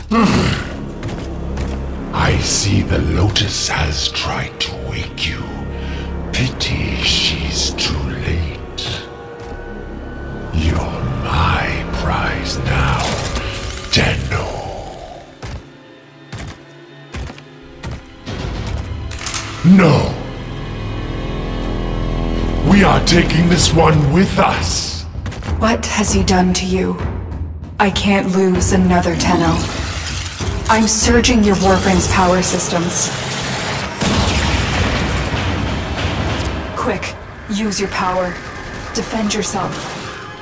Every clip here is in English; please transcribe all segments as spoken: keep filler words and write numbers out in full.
I see the Lotus has tried to wake you. Pity she's too late. You're my prize now, Tenno. No! We are taking this one with us! What has he done to you? I can't lose another Tenno. I'm surging your Warframe's power systems. Quick, use your power. Defend yourself.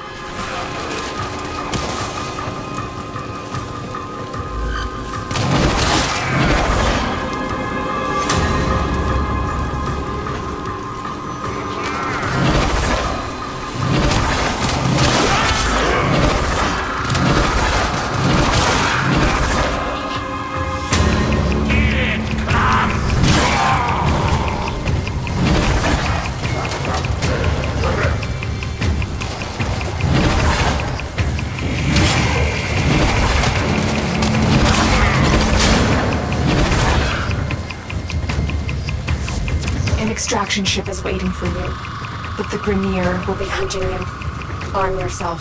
Extraction ship is waiting for you, but the Grineer will be hunting you. Arm yourself.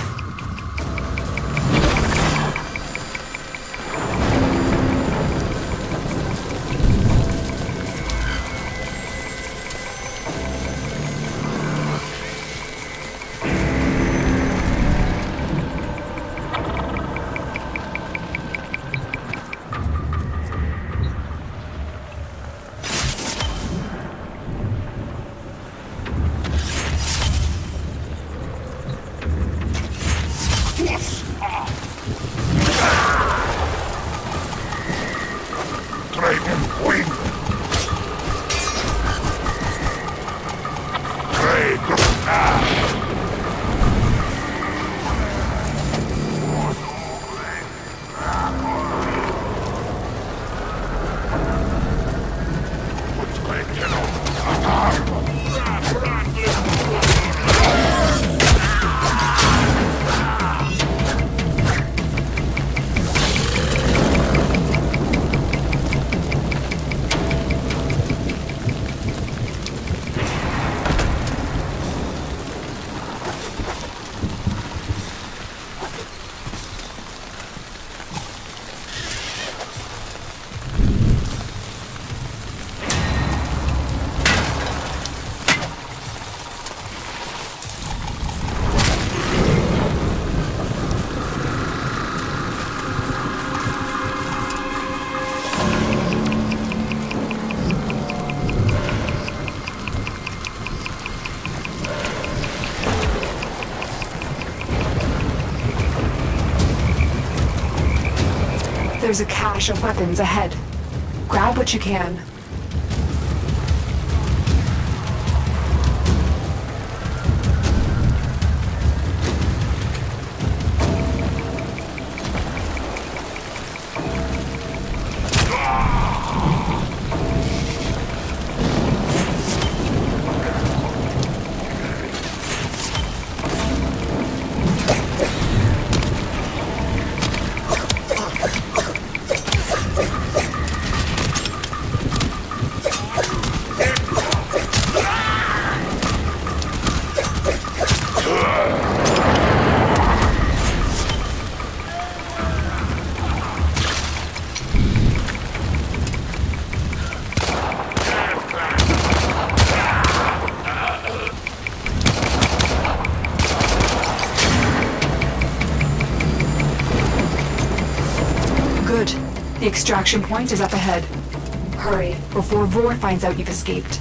There's a cache of weapons ahead. Grab what you can. Good. The extraction point is up ahead. Hurry, before Roar finds out you've escaped.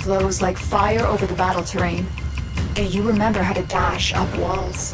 flows like fire over the battle terrain. And you remember how to dash up walls.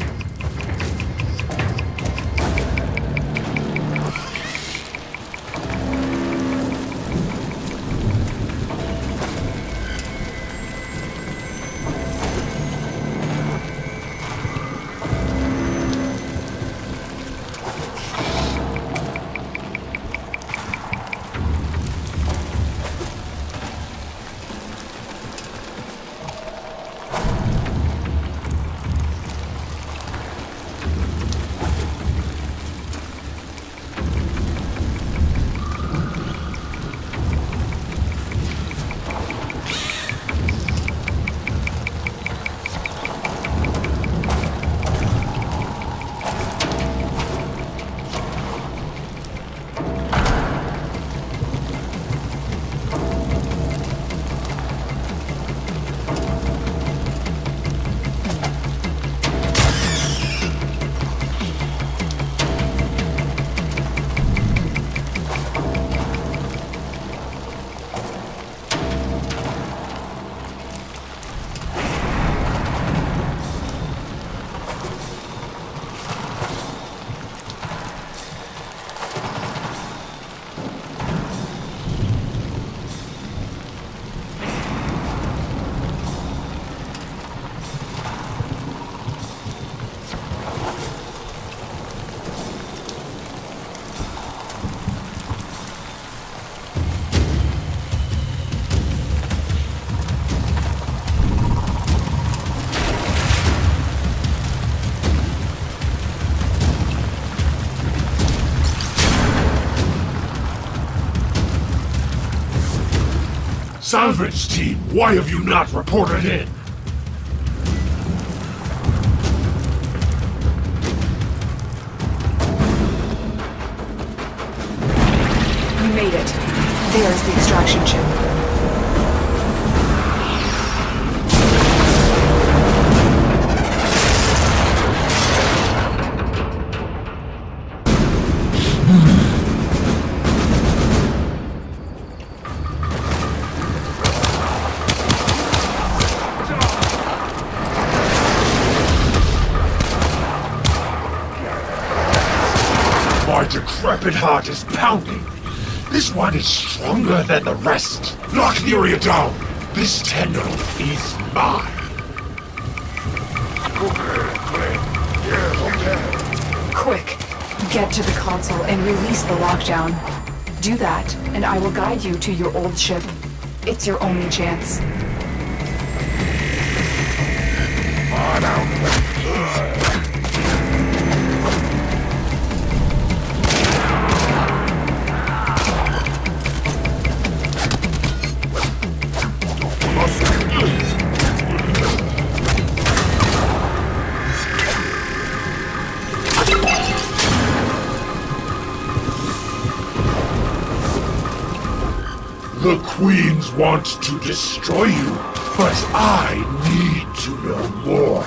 Salvage team, why have you not reported in? You made it. There's the extraction chip. My decrepit heart is pounding. This one is stronger than the rest. Lock the area down. This tendril is mine. Quick, get to the console and release the lockdown. Do that, and I will guide you to your old ship. It's your only chance. The Queens want to destroy you, but I need to know more.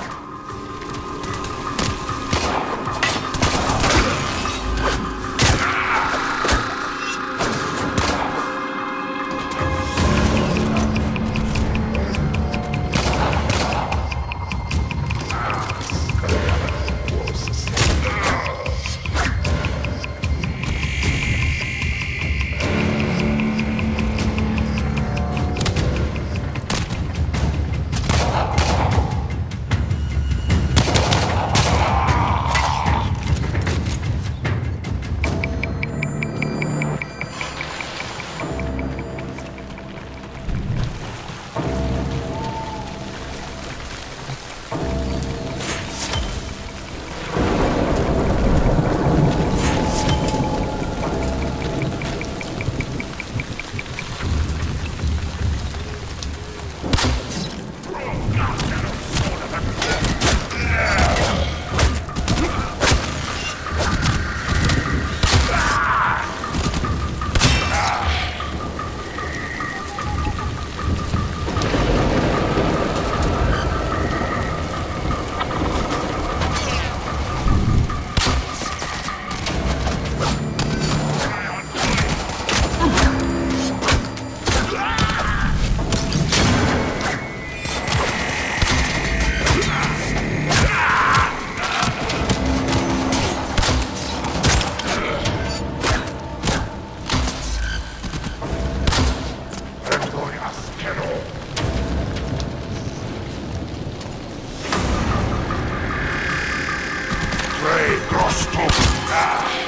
go. Ah.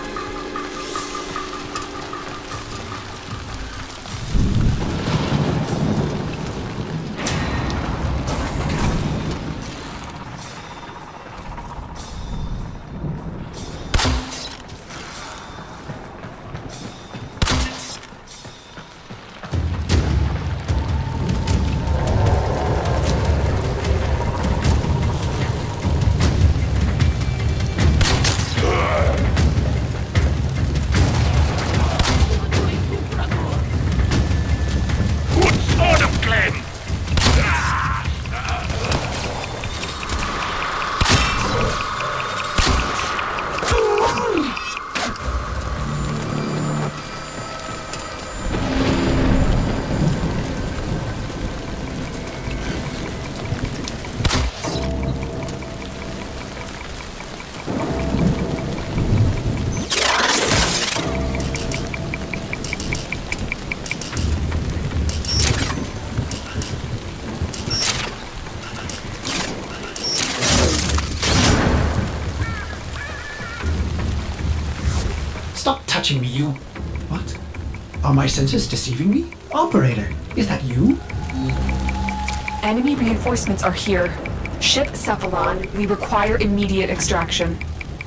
Stop touching me, you... What? Are my senses deceiving me? Operator, is that you? Enemy reinforcements are here. Ship Cephalon, we require immediate extraction.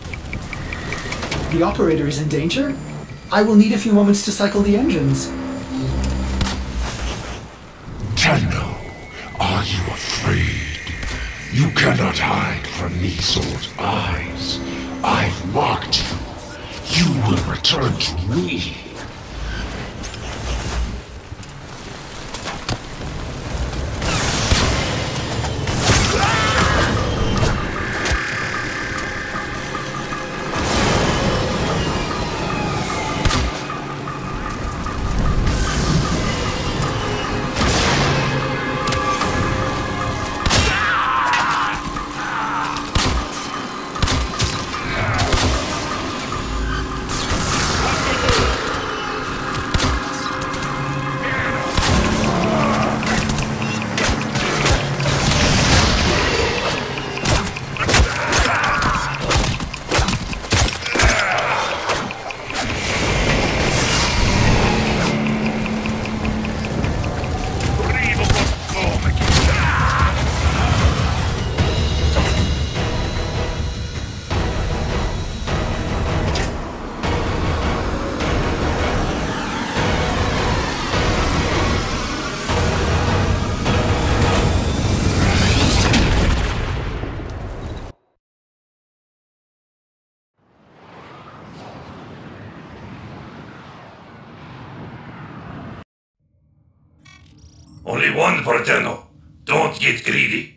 The operator is in danger? I will need a few moments to cycle the engines. Tenno, are you afraid? You cannot hide from these old eyes. I've marked you. You will return to me. Only one per Tenno. Don't get greedy.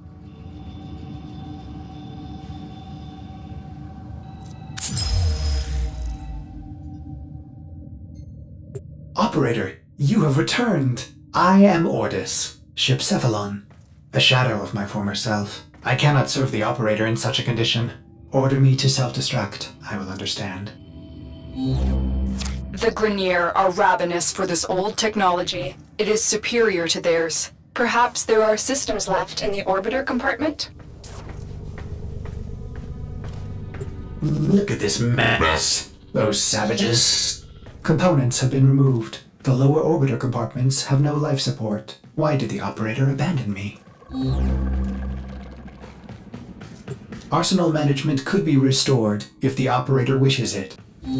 Operator, you have returned. I am Ordis, Ship Cephalon, a shadow of my former self. I cannot serve the operator in such a condition. Order me to self-destruct. I will understand. The Grineer are ravenous for this old technology. It is superior to theirs. Perhaps there are systems left in the orbiter compartment? Look at this mess. Those savages. Components have been removed. The lower orbiter compartments have no life support. Why did the operator abandon me? Arsenal management could be restored if the operator wishes it.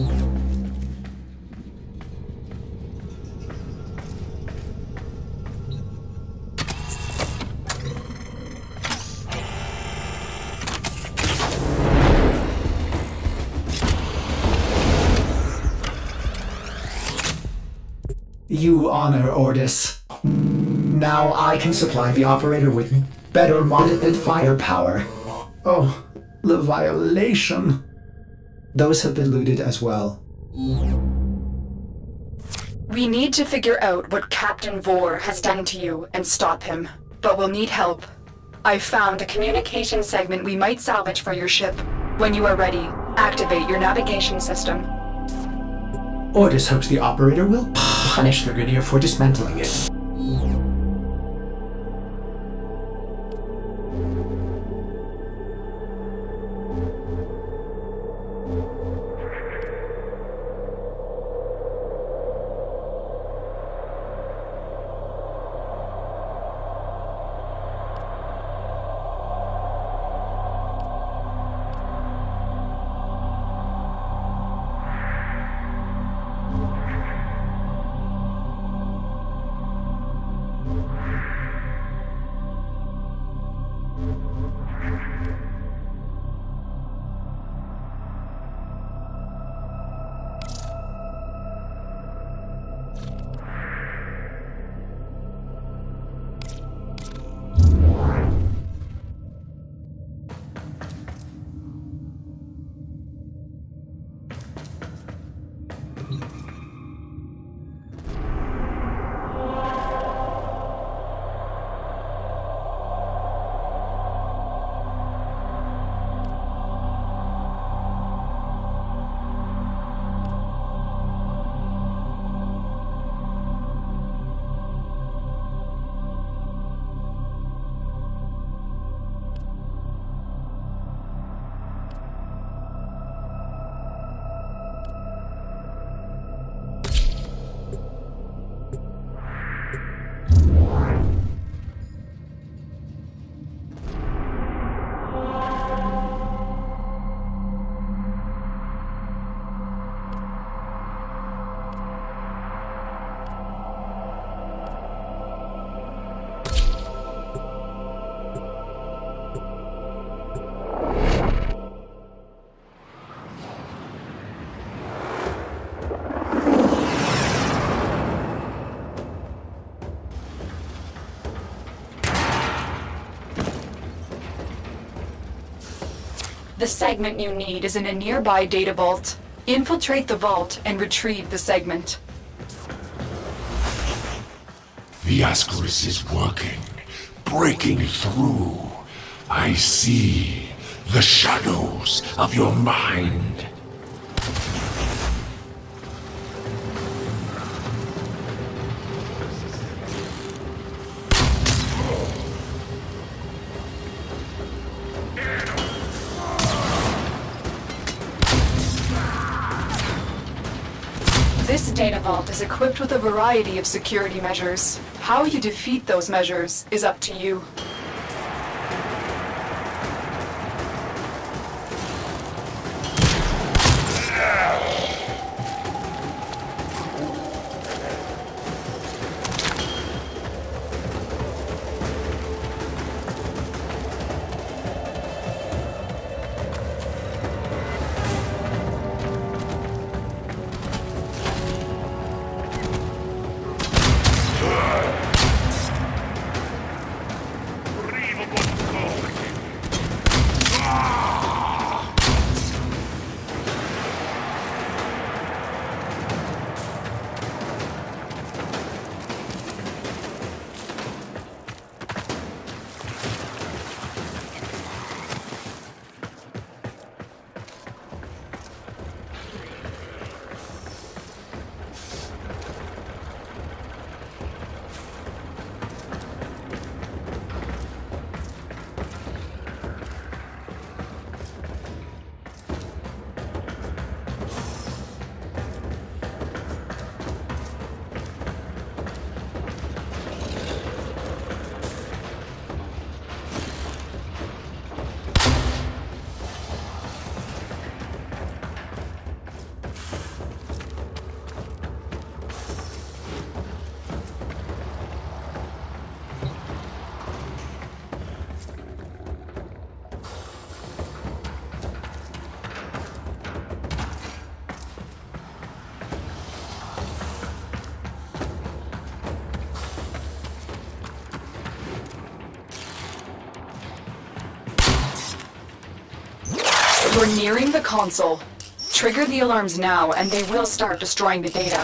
You honor Ordis. Now I can supply the operator with better monitored firepower. Oh, the violation. Those have been looted as well. We need to figure out what Captain Vor has done to you and stop him, but we'll need help. I've found a communication segment we might salvage for your ship. When you are ready, activate your navigation system. Ordis hopes the operator will punish the Grineer for dismantling it. The segment you need is in a nearby data vault. Infiltrate the vault and retrieve the segment. The Ascaris is working, breaking through. I see the shadows of your mind. This data vault is equipped with a variety of security measures. How you defeat those measures is up to you. We're nearing the console. Trigger the alarms now, and they will start destroying the data.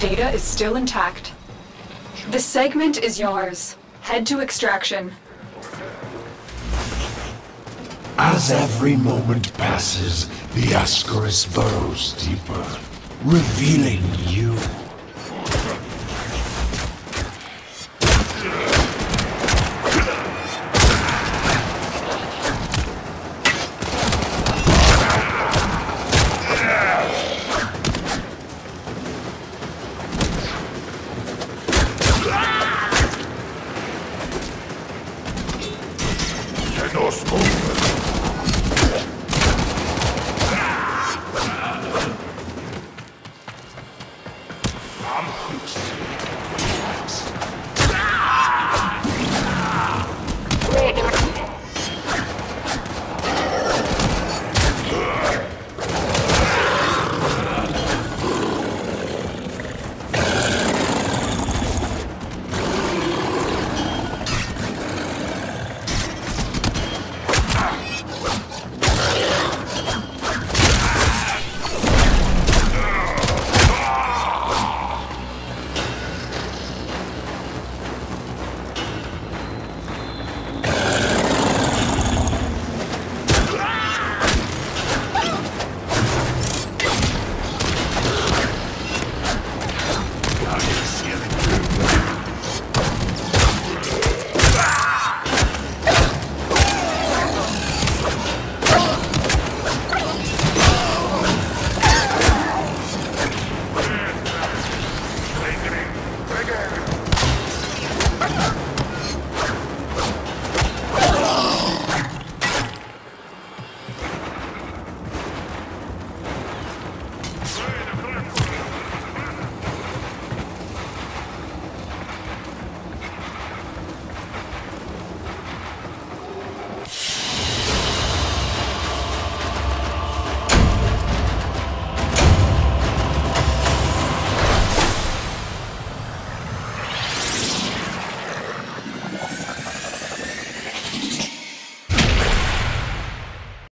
data is still intact. The segment is yours. Head to extraction. As every moment passes, the Ascaris burrows deeper, revealing you.